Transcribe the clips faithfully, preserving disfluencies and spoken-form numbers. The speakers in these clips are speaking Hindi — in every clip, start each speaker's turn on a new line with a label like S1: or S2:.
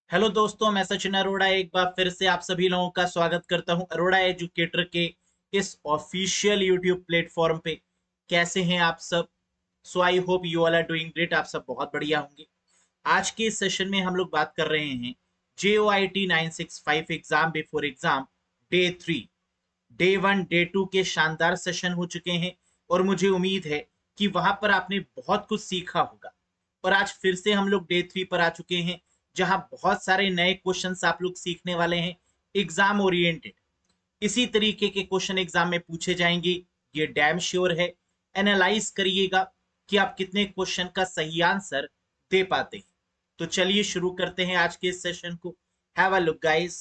S1: हेलो दोस्तों, मैं सचिन अरोड़ा एक बार फिर से आप सभी लोगों का स्वागत करता हूं अरोड़ा एजुकेटर के इस ऑफिशियल यूट्यूब प्लेटफॉर्म पे। कैसे हैं आप सब? So I hope you all are doing great. आप सब बहुत बढ़िया होंगे। आज के इस सेशन में हम लोग बात कर रहे हैं J O I T nine six five exam before exam day three. Day one day two के शानदार सेशन हो चुके हैं और मुझे उम्मीद है कि वहां पर आपने बहुत कुछ सीखा होगा। और आज फिर से हम लोग डे थ्री पर आ चुके हैं, जहां बहुत सारे नए क्वेश्चंस आप लोग सीखने वाले हैं, एग्जाम ओरिएंटेड। इसी तरीके के क्वेश्चन एग्जाम में पूछे जाएंगे, ये डैम श्योर है। एनालाइज करिएगा कि आप कितने क्वेश्चन का सही आंसर दे पाते हैं। तो चलिए शुरू करते हैं आज के इस सेशन को। Have a look guys.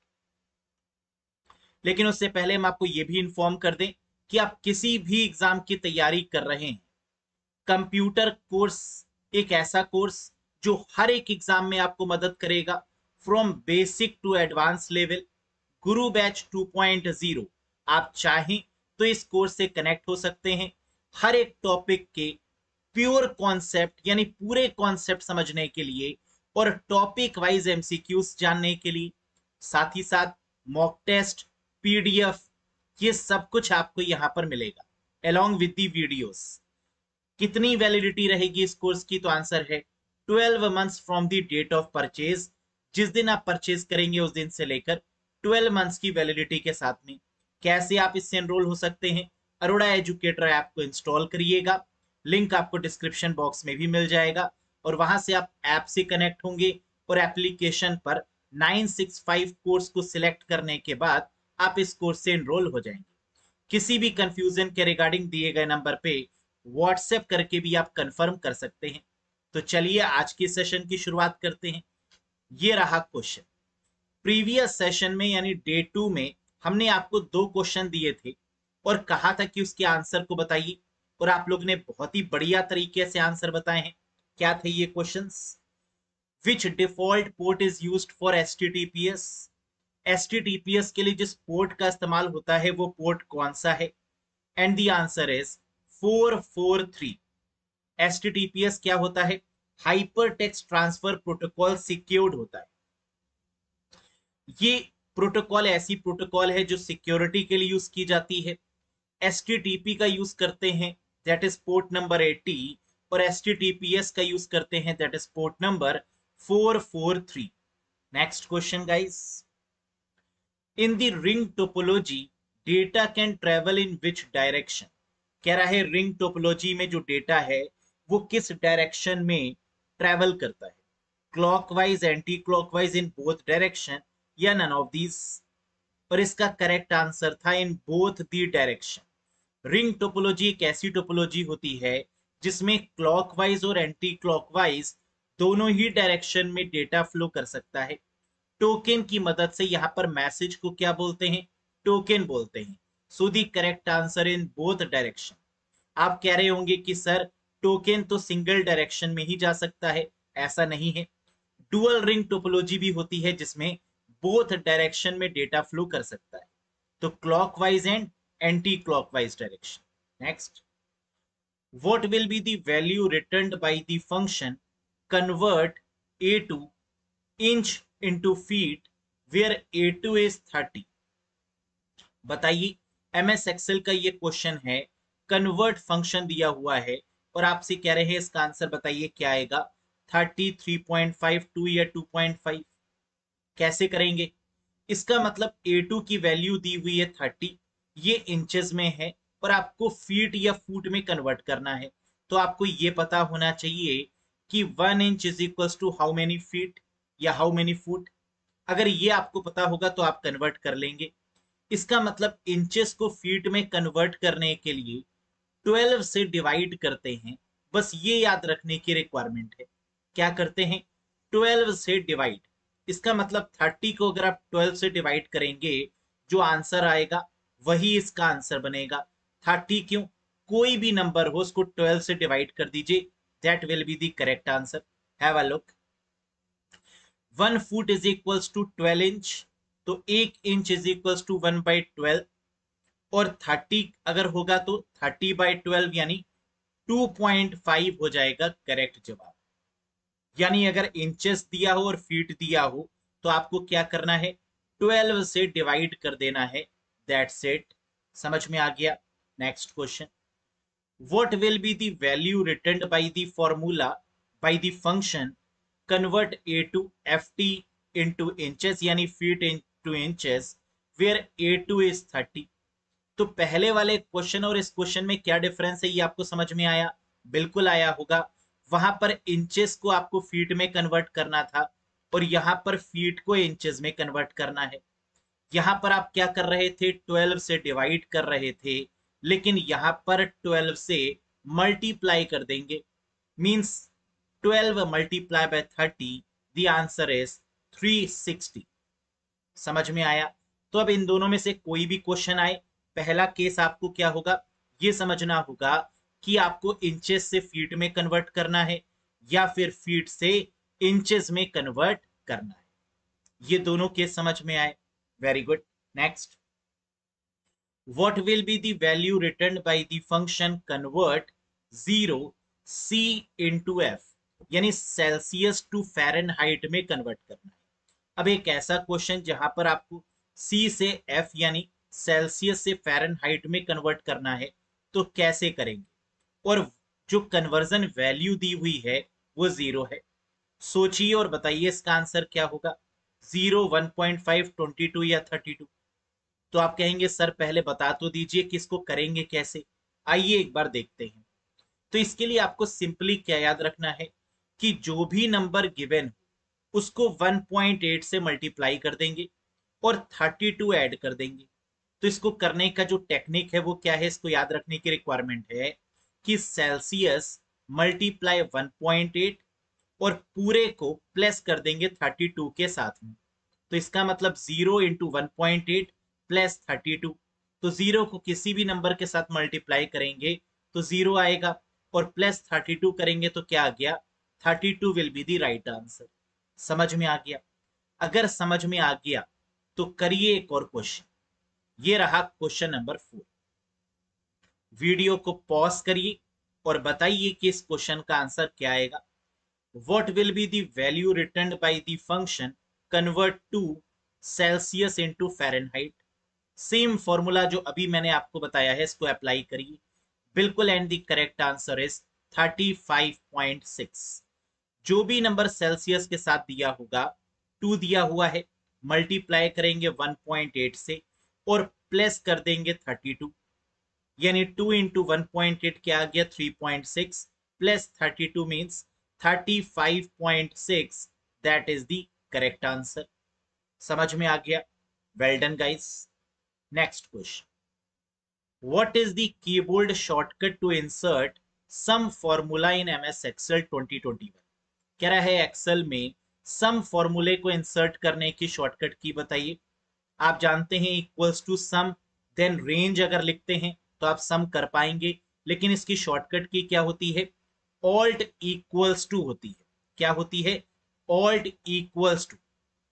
S1: लेकिन उससे पहले हम आपको यह भी इन्फॉर्म कर दें कि आप किसी भी एग्जाम की तैयारी कर रहे हैं, कंप्यूटर कोर्स एक ऐसा कोर्स जो हर एक एग्जाम में आपको मदद करेगा, from basic to advance level. Guru batch two point zero. आप चाहें तो इस कोर्स से कनेक्ट हो सकते हैं हर एक टॉपिक के प्योर कॉन्सेप्ट यानी पूरे कॉन्सेप्ट समझने के लिए और टॉपिक वाइज एमसीक्यूज जानने के लिए। साथ ही साथ मॉक टेस्ट, पीडीएफ, ये सब कुछ आपको यहां पर मिलेगा अलोंग विद दी वीडियोस। कितनी वैलिडिटी रहेगी इस कोर्स की? तो आंसर है twelve months from the date of purchase. जिस दिन आप परचेज करेंगे उस दिन से लेकर ट्वेल्व मंथ्स की वैलिडिटी के साथ में। कैसे आप इससे एनरोल हो सकते हैं? अरोड़ा एजुकेटर ऐप को इंस्टॉल करिएगा, लिंक आपको डिस्क्रिप्शन बॉक्स में भी मिल जाएगा और वहां से आप ऐप से कनेक्ट होंगे और एप्लीकेशन पर नाइन सिक्स फाइव कोर्स को सिलेक्ट करने के बाद आप इस कोर्स से एनरोल हो जाएंगे। किसी भी कंफ्यूजन के रिगार्डिंग दिए गए नंबर पे व्हाट्सएप करके भी आप कंफर्म कर सकते हैं। तो चलिए आज के सेशन की शुरुआत करते हैं। ये रहा क्वेश्चन। प्रीवियस सेशन में यानी डे टू में हमने आपको दो क्वेश्चन दिए थे और कहा था कि उसके आंसर को बताइए, और आप लोग ने बहुत ही बढ़िया तरीके से आंसर बताए हैं। क्या थे ये questions? Which default port is used for HTTPS? HTTPS के लिए जिस पोर्ट का इस्तेमाल होता है वो पोर्ट कौन सा है? And the answer is four four three. HTTPS क्या होता है? Hyper text transfer protocol secured होता है। ये प्रोटोकॉल ऐसी प्रोटोकॉल है जो सिक्योरिटी के लिए यूज की जाती है। एचटीटीपी का यूज करते हैं, that is port number eighty, और एचटीटीपीएस का यूज करते हैं, that is port number four four three. Next question guys. In the ring topology data can travel in which direction? कह रहा है रिंग टोपोलॉजी में जो डेटा है वो किस डायरेक्शन में ट्रेवल करता है? Clockwise, anti clockwise, in both direction, या नन ऑफ दीज? और इसका करेक्ट आंसर था in both the direction. Ring topology एक ऐसी टोपोलॉजी होती है जिसमें क्लॉकवाइज और एंटी क्लॉकवाइज दोनों ही डायरेक्शन में डेटा फ्लो कर सकता है। टोकन की मदद से। यहां पर मैसेज को क्या बोलते हैं? टोकन बोलते हैं। So the correct answer in both direction. आप कह रहे होंगे कि सर टोकन तो सिंगल डायरेक्शन में ही जा सकता है। ऐसा नहीं है। डुअल रिंग टोपोलॉजी भी होती है जिसमें बोथ डायरेक्शन में डेटा फ्लो कर सकता है। तो clockwise and anti clockwise direction. Next, what will be the value returned by the function convert a to inch into feet where a two is thirty? बताइए। एमएस एक्सेल का ये क्वेश्चन है, कन्वर्ट फंक्शन दिया हुआ है और आपसे कह रहे हैं इसका आंसर बताइए क्या आएगा? Thirty, three point five two या टू पॉइंट फाइव? कैसे करेंगे? इसका मतलब ए टू की वैल्यू दी हुई है थर्टी, ये इंचेस में है और आपको फीट या फुट में कन्वर्ट करना है। तो आपको ये पता होना चाहिए कि one inch is equals to how many feet या हाउ मेनी फुट। अगर ये आपको पता होगा तो आप कन्वर्ट कर लेंगे। इसका मतलब इंचेस को फीट में कन्वर्ट करने के लिए ट्वेल्व से डिवाइड करते हैं। बस ये याद रखने की रिक्वायरमेंट है। क्या करते हैं? ट्वेल्व से डिवाइड। इसका मतलब थर्टी को अगर आप ट्वेल्व से डिवाइड करेंगे, जो आंसर आएगा वही इसका आंसर बनेगा। थर्टी क्यों? कोई भी नंबर हो उसको ट्वेल्व से डिवाइड कर दीजिए, that will be the correct answer. Have a look. One foot is equals to twelve inch, तो एक inch is equals to one by twelve. और थर्टी अगर होगा तो थर्टी बाई ट्वेल्व यानी टू पॉइंट फाइव हो जाएगा करेक्ट जवाब। यानी अगर इंचेस दिया हो और फीट दिया हो तो आपको क्या करना है, ट्वेल्व से डिवाइड कर देना है, दैट्स इट। समझ में आ गया। Next question, what will be the value returned by the formula by the function convert a to ft into inches यानी feet into inches where a two is thirty. तो पहले वाले क्वेश्चन और इस क्वेश्चन में क्या डिफरेंस है ये आपको समझ में आया, बिल्कुल आया होगा। वहां पर इंचेस को आपको फीट में कन्वर्ट करना था और यहां पर फीट को इंचेस में कन्वर्ट करना है। यहां पर आप क्या कर रहे थे, ट्वेल्व से डिवाइड कर रहे थे, लेकिन यहां पर ट्वेल्व से मल्टीप्लाई कर देंगे, means twelve multiply by thirty, the answer is three sixty. समझ में आया। तो अब इन दोनों में से कोई भी क्वेश्चन आए, पहला केस आपको क्या होगा, ये समझना होगा कि आपको इंचेस से फीट में कन्वर्ट करना है या फिर फीट से इंचेस में कन्वर्ट करना है। ये दोनों केस समझ में आए, very good. Next, what will be the value returned by the function convert zero C into F यानी सेल्सियस टू फ़ारेनहाइट में कन्वर्ट करना है। अब एक ऐसा क्वेश्चन जहां पर आपको C से F यानी सेल्सियस से फ़ारेनहाइट में कन्वर्ट करना है, तो कैसे करेंगे, और जो कन्वर्जन वैल्यू दी हुई है वो जीरो है। सोचिए और बताइए इसका आंसर क्या होगा, zero, one point five, twenty two या थर्टी टू। तो आप कहेंगे सर पहले बता तो दीजिए कि इसको करेंगे कैसे। आइए एक बार देखते हैं। तो इसके लिए आपको सिंपली क्या याद रखना है कि जो भी नंबर गिवन उसको वन पॉइंट एट से मल्टीप्लाई कर देंगे और थर्टी टू ऐड कर देंगे। तो इसको करने का जो टेक्निक है वो क्या है, इसको याद रखने की रिक्वायरमेंट है कि Celsius multiply one point eight और पूरे को प्लस कर देंगे थर्टी टू के साथ में। तो इसका मतलब zero into one point eight plus thirty two. तो जीरो को किसी भी नंबर के साथ मल्टीप्लाई करेंगे तो जीरो आएगा, और प्लस थर्टी टू करेंगे तो क्या आ गया, thirty two will be the right answer. समझ में आ गया। अगर समझ में आ गया तो करिए एक और क्वेश्चन। ये रहा क्वेश्चन नंबर फोर। वीडियो को पॉज करिए और बताइए कि इस क्वेश्चन का आंसर क्या आएगा। What will be the value returned by the function convert to Celsius into Fahrenheit? Same formula जो अभी मैंने आपको बताया है इसको अप्लाई करिए, बिल्कुल, and the correct answer is thirty five point six. जो भी नंबर सेल्सियस के साथ दिया होगा, टू दिया हुआ है, मल्टीप्लाई करेंगे वन पॉइंट एट से और प्लस कर देंगे थर्टी टू, यानी two into one point eight क्या आ गया, three point six plus thirty two means thirty five point six, that is the correct answer. समझ में आ गया, well done guys. Next question, what is the keyboard shortcut to insert sum formula in MS Excel twenty twenty one. कह रहा है एक्सेल में सम फॉर्मूले को इंसर्ट करने की शॉर्टकट की बताइए। आप जानते हैं equals to sum, then range अगर लिखते हैं तो आप सम कर पाएंगे, लेकिन इसकी शॉर्टकट की क्या होती है, ऑल्ट इक्वल्स टू होती है। क्या होती है, ऑल्ट इक्वल्स टू।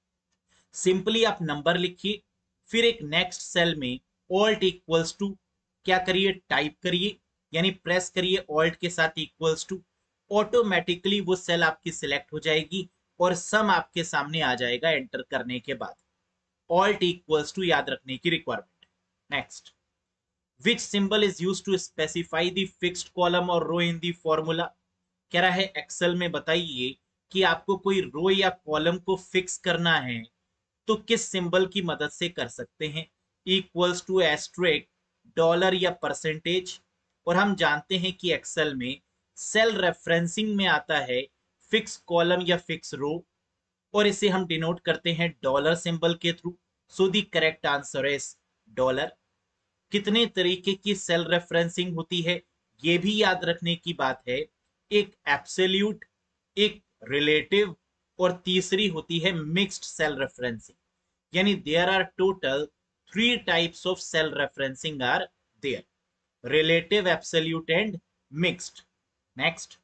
S1: सिंपली आप नंबर लिखिए, फिर एक नेक्स्ट सेल में ऑल्ट इक्वल्स टू क्या करिए, टाइप करिए, यानी प्रेस करिए ऑल्ट के साथ इक्वल्स टू। ऑटोमेटिकली वो सेल आपकी सिलेक्ट हो जाएगी और सम आपके सामने आ जाएगा एंटर करने के बाद। ऑल्ट इक्वल्स टू याद रखने की requirement. Next, which symbol is used to specify the fixed column और रो इन द फॉर्मूला। कह रहा है एक्सेल में बताइए कि आपको कोई रो या कॉलम को फिक्स करना है तो किस सिंबल की मदद से कर सकते हैं, इक्वल्स टू, एस्ट्रिक, डॉलर या परसेंटेज। और हम जानते हैं कि एक्सेल में सेल रेफरेंसिंग में आता है फिक्स कॉलम या फिक्स रो, और इसे हम डिनोट करते हैं डॉलर सिंबल के through. So the correct answer is dollar. कितने तरीके की सेल रेफरेंसिंग होती है ये भी याद रखने की बात है, एक एब्सोल्यूट, एक रिलेटिव, और तीसरी होती है मिक्स्ड सेल रेफरेंसिंग। यानी there are total three types of cell referencing are there, relative, absolute and mixed. Next,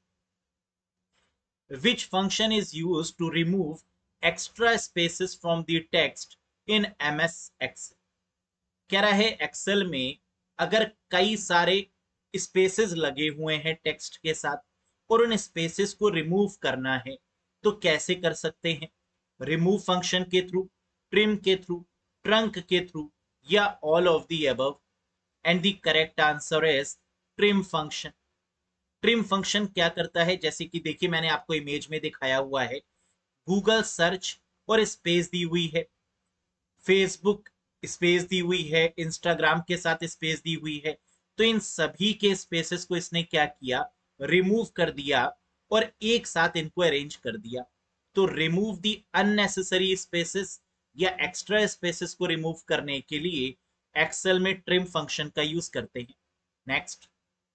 S1: which function is used to remove extra spaces from the text in M S Excel। कह रहा है एक्सेल में अगर कई सारे स्पेसेस लगे हुए हैं टेक्स्ट के साथ और उन स्पेसेस को रिमूव करना है, तो कैसे कर सकते हैं? रिमूव फंक्शन के थ्रू, ट्रिम के थ्रू, ट्रंक के थ्रू, या all of the above? And the correct answer is trim function. Trim function क्या करता है, जैसे कि देखिए मैंने आपको इमेज में दिखाया हुआ है, गूगल सर्च और स्पेस दी हुई है, फेसबुक स्पेस दी हुई है, इंस्टाग्राम के साथ स्पेस दी हुई है, तो इन सभी के स्पेसेस को इसने क्या किया, रिमूव कर दिया और एक साथ इनको अरेंज कर दिया। तो रिमूव दी अननेसेसरी स्पेसेस या एक्स्ट्रा स्पेसेस को रिमूव करने के लिए एक्सेल में ट्रिम फंक्शन का यूज करते हैं। नेक्स्ट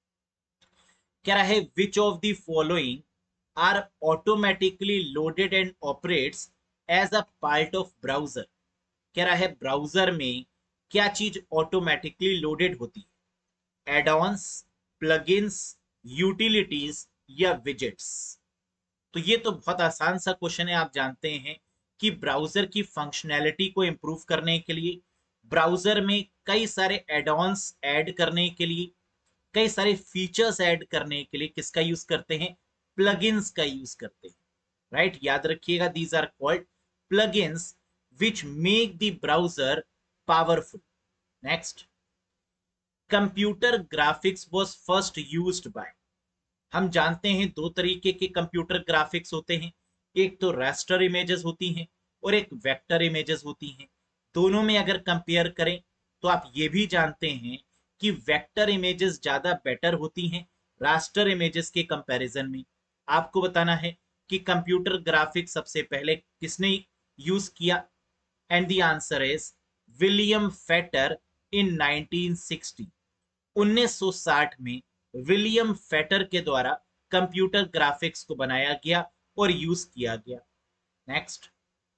S1: कह रहा है which of the following are automatically loaded and operates as a part of browser. कह रहा है ब्राउजर में क्या चीज ऑटोमेटिकली लोडेड होती है, एड-ऑन्स, प्लगइन्स, यूटिलिटीज या विजेट्स? तो ये तो बहुत आसान सा क्वेश्चन है। आप जानते हैं कि ब्राउजर की फंक्शनैलिटी को इंप्रूव करने के लिए, ब्राउजर में कई सारे एड-ऑन्स ऐड करने के लिए, कई सारे फीचर्स ऐड करने के लिए किसका यूज करते हैं, प्लगइन्स का यूज करते हैं, राइट right? याद रखिएगा, these are called plugins which make the browser powerful. Next, computer graphics was first used by। हम जानते हैं दो तरीके के कंप्यूटर ग्राफिक्स होते हैं, एक तो रास्टर इमेजेस होती हैं और एक वेक्टर इमेजेस होती हैं। दोनों में अगर कंपेयर करें तो आप ये भी जानते हैं कि वेक्टर इमेजेस ज्यादा बेटर होती हैं रास्टर इमेजेस के कंपैरिजन में। आपको बताना है कि कंप्यूटर ग्राफिक्स सबसे पहले किसने यूज किया, and the answer is William Fetter in nineteen sixty. उन्नीस सौ साठ में विलियम फेटर के द्वारा कंप्यूटर ग्राफिक्स को बनाया गया और यूज किया गया। Next,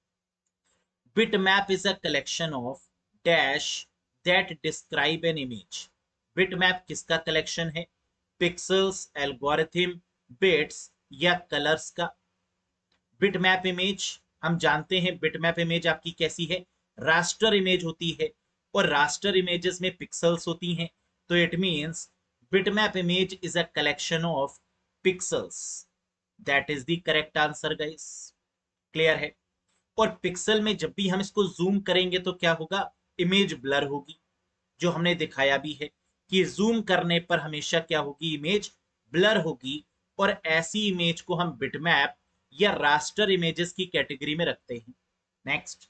S1: bitmap is a collection of dash that describe an image. Bitmap किसका कलेक्शन है, पिक्सल्स, एल्गोरिथम, बिट्स या कलर्स का? बिटमैप इमेज हम जानते हैं, बिटमैप इमेज आपकी कैसी है, रास्टर इमेज होती है और रास्टर इमेजेस में पिक्सल्स होती हैं, तो it means bitmap image is a collection of pixels. That is the correct answer guys. Clear है? और पिक्सल में जब भी हम इसको जूम करेंगे तो क्या होगा, इमेज ब्लर होगी, जो हमने दिखाया भी है कि जूम करने पर हमेशा क्या होगी, इमेज ब्लर होगी, और ऐसी इमेज को हम बिटमैप या रास्टर इमेजेस की कैटेगरी में रखते हैं। Next,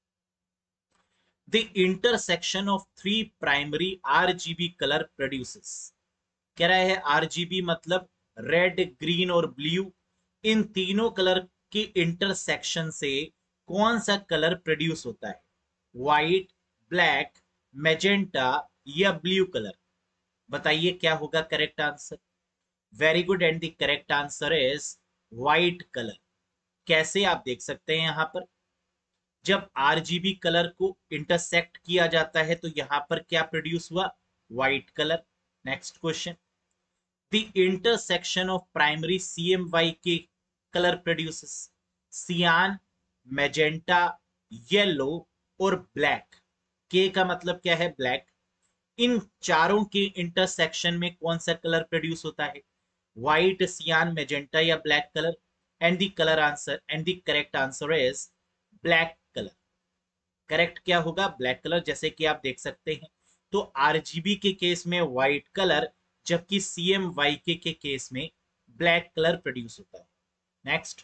S1: the intersection of three primary RGB colour produces. कह रहा है आरजीबी मतलब रेड, ग्रीन और ब्लू, इन तीनों कलर के इंटरसेक्शन से कौन सा कलर प्रोड्यूस होता है, व्हाइट, ब्लैक, मैजेंटा या ब्लू कलर? बताइए क्या होगा correct answer. Very good, and the correct answer is white colour. कैसे, आप देख सकते हैं यहां पर जब आरजीबी कलर को इंटरसेक्ट किया जाता है तो यहां पर क्या प्रोड्यूस हुआ, white colour. Next question, the intersection of primary CMY के colour produces cyan, magenta, yellow और ब्लैक। के का मतलब क्या है, ब्लैक। इन चारों के इंटरसेक्शन में कौन सा कलर प्रोड्यूस होता है, व्हाइट, सियान, मैजेंटा या black colour? And the colour answer and the correct answer is black colour. Correct क्या होगा, ब्लैक कलर, जैसे कि आप देख सकते हैं। तो आरजीबी के केस में व्हाइट कलर, जबकि सीएमवाईके के केस में ब्लैक कलर प्रोड्यूस होता है। Next,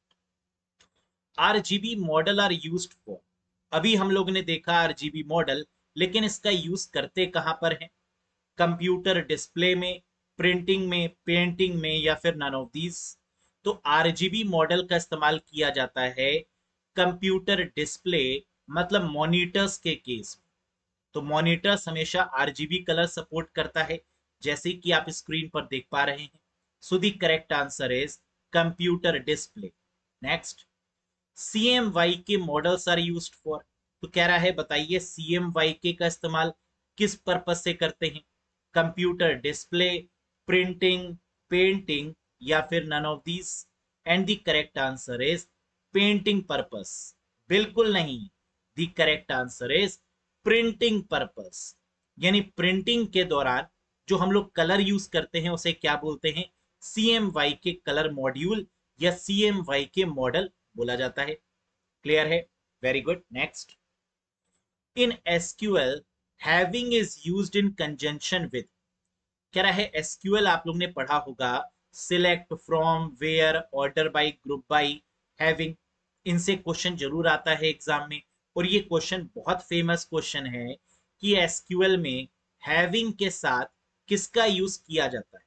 S1: RGB model are used for. अभी हम लोग ने देखा आरजीबी मॉडल, लेकिन इसका यूज करते कहां पर है, कंप्यूटर डिस्प्ले में, प्रिंटिंग में, पेंटिंग में या फिर नन ऑफ दीज? तो आरजीबी मॉडल का इस्तेमाल किया जाता है कंप्यूटर डिस्प्ले मतलब मॉनिटर्स के केस में। तो मॉनिटर्स हमेशा आरजीबी कलर सपोर्ट करता है, जैसे कि आप स्क्रीन पर देख पा रहे हैं। So the correct answer is computer display. Next, CMYK models are used for. तो कह रहा है बताइए सीएमवाईके का इस्तेमाल किस पर्पस से करते हैं, कंप्यूटर डिस्प्ले, प्रिंटिंग, पेंटिंग या फिर none of these? And the correct answer is painting purpose. बिल्कुल नहीं, the correct answer is printing purpose. यानी प्रिंटिंग के दौरान जो हम लोग कलर यूज करते हैं उसे क्या बोलते हैं, सीएमवाईके कलर मॉड्यूल या C M Y K model बोला जाता है। क्लियर है? Very good. Next, in SQL having is used in conjunction with, कह रहा है एसक्यूएल आप लोग ने पढ़ा होगा, select, from, where, order by, group by, having, इनसे क्वेश्चन जरूर आता है एग्जाम में। और ये क्वेश्चन बहुत फेमस क्वेश्चन है कि एसक्यूएल में हैविंग के साथ किसका यूज किया जाता है,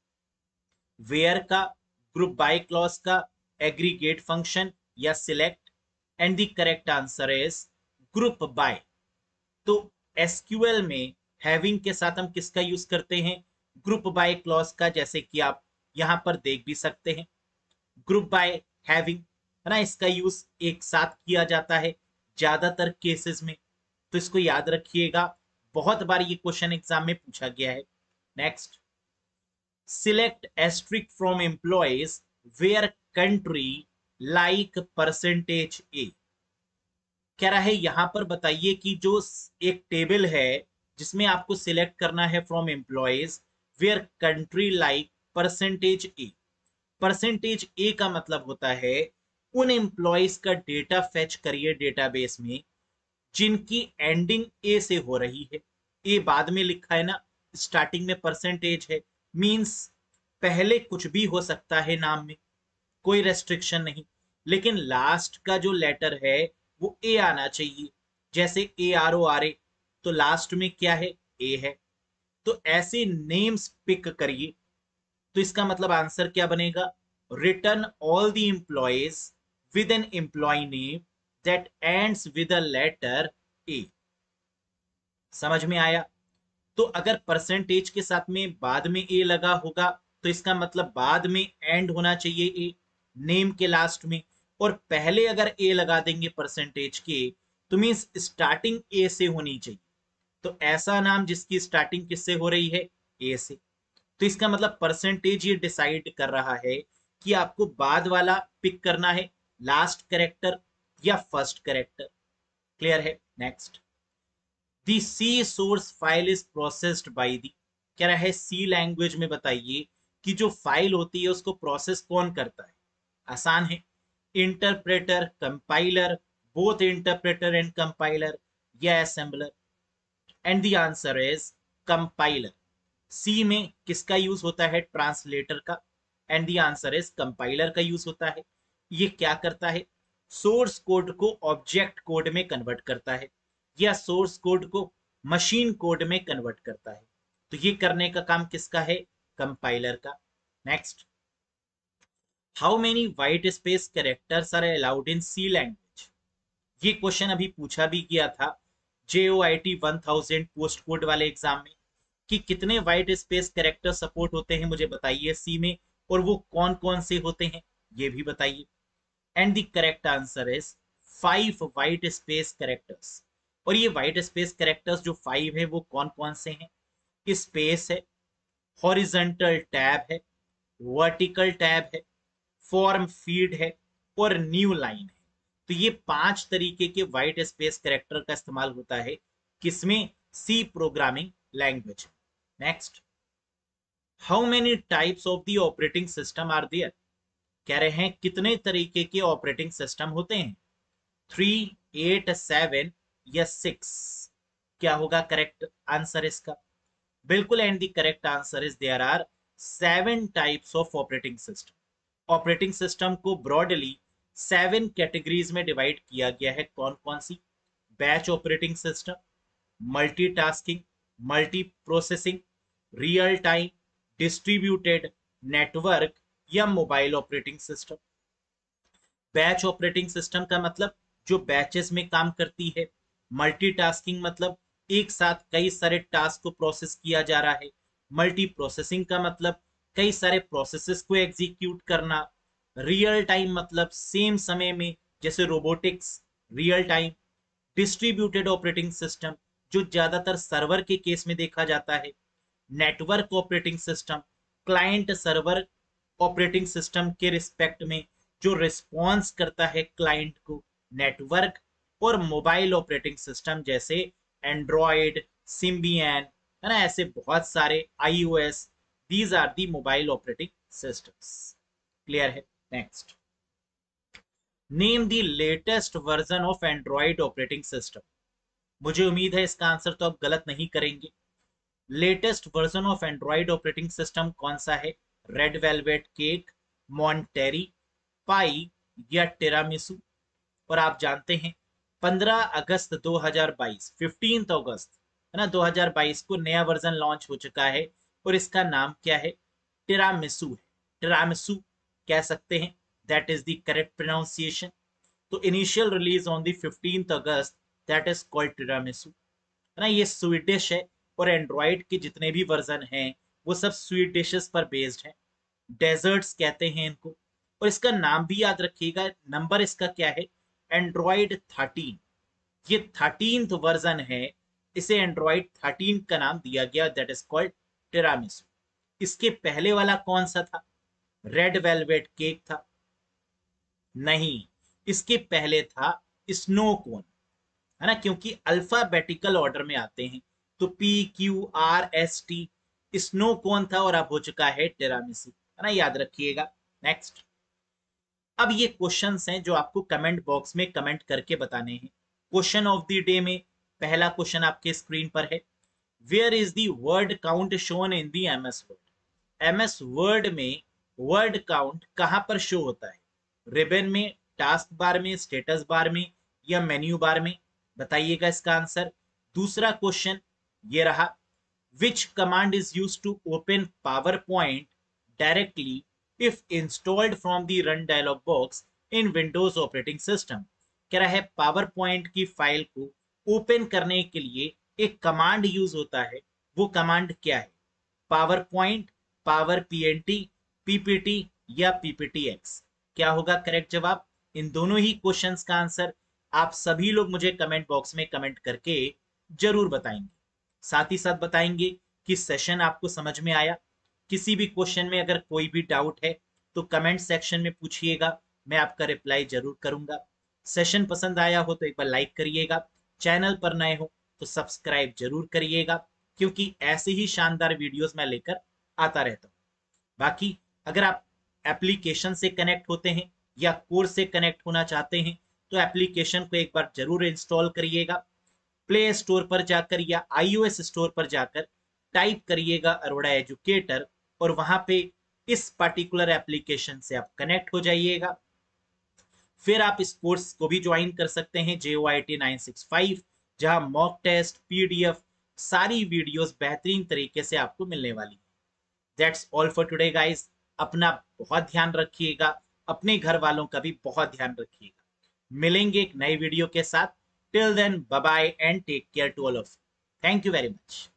S1: वेयर का, ग्रुप बाय क्लॉज का, एग्रीगेट फंक्शन या select. And the correct answer is group by. तो एसक्यूएल में हैविंग के साथ हम किसका यूज करते हैं, ग्रुप बाय क्लॉज का, जैसे कि आप यहां पर देख भी सकते हैं, ग्रुप बाय हैविंग है ना, इसका यूज एक साथ किया जाता है ज्यादातर केसेस में। तो इसको याद रखिएगा, बहुत बार ये क्वेश्चन एग्जाम में पूछा गया है। Next, select asterisk from employees where country like percentage A, कह रहा है यहां पर बताइए कि जो एक टेबल है जिसमें आपको सिलेक्ट करना है from employees where country like percentage A. Percentage A का मतलब होता है उन एम्प्लॉयज का डेटा फेच करिए डेटाबेस में जिनकी एंडिंग ए से हो रही है। ए बाद में लिखा है ना, स्टार्टिंग में परसेंटेज है, मींस पहले कुछ भी हो सकता है नाम में, कोई रेस्ट्रिक्शन नहीं, लेकिन लास्ट का जो लेटर है वो ए आना चाहिए, जैसे A R O R A, तो लास्ट में क्या है, ए है। तो ऐसे नेम्स पिक करिए, तो इसका मतलब आंसर क्या बनेगा, return all the employees with an employee name that ends with a letter A. समझ में आया? तो अगर परसेंटेज के साथ में बाद में ए लगा होगा तो इसका मतलब बाद में एंड होना चाहिए ए, नेम के लास्ट में। और पहले अगर ए लगा देंगे परसेंटेज के तो मीन्स स्टार्टिंग ए से होनी चाहिए। तो ऐसा नाम जिसकी स्टार्टिंग किससे हो रही है, ए से। तो इसका मतलब परसेंटेज ये डिसाइड कर रहा है कि आपको बाद वाला पिक करना है, लास्ट कैरेक्टर या फर्स्ट कैरेक्टर। क्लियर है? Next, the C source file is processed by the, कह रहा है सी लैंग्वेज में बताइए कि जो फाइल होती है उसको प्रोसेस कौन करता है। आसान है, interpreter, compiler, both interpreter and compiler, या assembler. And the answer is compiler. C में किसका यूज होता है, ट्रांसलेटर का। And the answer is compiler का यूज होता है। ये क्या करता है, सोर्स कोड को ऑब्जेक्ट कोड में कन्वर्ट करता है या सोर्स कोड को मशीन कोड में कन्वर्ट करता है। तो ये करने का काम किसका है, कंपाइलर का। Next, how many white space characters are allowed in C language, ये क्वेश्चन अभी पूछा भी गया था J O I T one thousand post code वाले एग्जाम में, कि कितने व्हाइट स्पेस कैरेक्टर सपोर्ट होते हैं मुझे बताइए सी में, और वो कौन कौन से होते हैं ये भी बताइए। And the correct answer is five white space characters. और ये व्हाइट स्पेस कैरेक्टर्स जो फाइव है वो कौन कौन से हैं, स्पेस है, हॉरिजॉन्टल टैब है, वर्टिकल टैब है, फॉर्म फीड है और न्यू लाइन है। तो ये पांच तरीके के व्हाइट स्पेस कैरेक्टर का इस्तेमाल होता है किसमें, C programming language. Next, how many types of the operating system are there, कह रहे हैं कितने तरीके के ऑपरेटिंग सिस्टम होते हैं, थ्री, एट, सेवन या सिक्स। क्या होगा करेक्ट आंसर इसका, बिल्कुल। And the correct answer is there are seven types of operating system. Operating system को ब्रॉडली सेवन कैटेगरीज में डिवाइड किया गया है। कौन कौन सी, batch operating system, multitasking, multi processing, real time, distributed, network या mobile operating system. Batch operating system का मतलब जो बैचेस में काम करती है। मल्टीटास्किंग मतलब एक साथ कई सारे टास्क को प्रोसेस किया जा रहा है। मल्टी प्रोसेसिंग का मतलब कई सारे प्रोसेसेस को एग्जीक्यूट करना। रियल टाइम मतलब सेम समय में, जैसे robotics, real time. Distributed operating system जो ज्यादातर सर्वर के केस में देखा जाता है। Network operating system client server operating system के रिस्पेक्ट में जो रिस्पॉन्स करता है क्लाइंट को। नेटवर्क और मोबाइल ऑपरेटिंग सिस्टम जैसे एंड्रॉयड, सिम्बियन, है ना, ऐसे बहुत सारे iOS, these are the mobile operating systems. Clear है? Next, name the latest version of Android operating system. मुझे उम्मीद है इसका आंसर तो आप गलत नहीं करेंगे। Latest version of Android operating system कौन सा है? Red velvet cake, Monterey, pie या टिरामिसू? और आप जानते हैं पंद्रह अगस्त दो हज़ार बाईस, पंद्रह अगस्त है ना, दो हज़ार बाईस को नया वर्जन लॉन्च हो चुका है और इसका नाम क्या है? टिरामिसू है। टिरामिसू कह सकते हैं, that is the correct pronunciation. तो इनिशियल रिलीज ऑन द पंद्रह अगस्त, दैट इज कॉल्ड टिरामिसू, है ना। ये स्वीट है और एंड्रॉइड के जितने भी वर्जन हैं वो सब स्वीट डिशेस पर बेस्ड हैं। डेजर्ट्स कहते हैं इनको। और इसका नाम भी याद रखिएगा, नंबर इसका क्या है? Android thirteen. ये थर्टीन वर्जन है, इसे एंड्रॉइड थर्टीन का नाम दिया गया, दैट इज कॉल्ड टिरामिसू। इसके पहले वाला कौन सा था? रेड वेलवेट केक था? नहीं, इसके पहले था स्नो कोन, है ना, क्योंकि अल्फाबेटिकल ऑर्डर में आते हैं। तो P Q R S T, snow cone था और अब हो चुका है टिरामिसू, है ना, याद रखिएगा। नेक्स्ट, अब ये क्वेश्चंस हैं जो आपको कमेंट बॉक्स में कमेंट करके बताने हैं। क्वेश्चन ऑफ द डे में पहला क्वेश्चन आपके स्क्रीन पर है, where is the word count shown in the MS Word? MS Word में वर्ड काउंट कहां पर शो होता है? रिबन में, टास्क बार में, स्टेटस बार में या मेन्यू बार में? बताइएगा इसका आंसर। दूसरा क्वेश्चन ये रहा, which command is used to open PowerPoint directly if installed from the run dialog box in Windows operating system? कह रहा है पावर पॉइंट की फाइल को ओपन करने के लिए एक कमांड यूज होता है, वो कमांड क्या है? PowerPoint, power PNT, PPT या पीपीटीएक्स? क्या होगा करेक्ट जवाब? इन दोनों ही क्वेश्चंस का आंसर आप सभी लोग मुझे कमेंट बॉक्स में कमेंट करके जरूर बताएंगे। साथ ही साथ बताएंगे कि सेशन आपको समझ में आया। किसी भी क्वेश्चन में अगर कोई भी डाउट है तो कमेंट सेक्शन में पूछिएगा, मैं आपका रिप्लाई जरूर करूंगा। सेशन पसंद आया हो तो एक बार लाइक करिएगा, चैनल पर नए हो तो सब्सक्राइब जरूर करिएगा, क्योंकि ऐसे ही शानदार वीडियोस मैं लेकर आता रहता हूँ। बाकी अगर आप एप्लीकेशन से कनेक्ट होते हैं या कोर्स से कनेक्ट होना चाहते हैं तो एप्लीकेशन को एक बार जरूर इंस्टॉल करिएगा। प्ले स्टोर पर जाकर या आईओएस स्टोर पर जाकर टाइप करिएगा अरोड़ा एजुकेटर और वहां पे इस पर्टिकुलर एप्लीकेशन से आप कनेक्ट हो जाइएगा। फिर आप इस कोर्स को भी ज्वाइन कर सकते हैं J O I T nine six five, जहां मॉक टेस्ट, पीडीएफ, सारी वीडियोस बेहतरीन तरीके से आपको मिलने वाली है। That's all for today guys. अपना बहुत ध्यान रखिएगा, अपने घर वालों का भी बहुत ध्यान रखिएगा। मिलेंगे एक नए वीडियो के साथ। Till then, bye bye and take care to all of you. Thank you very much.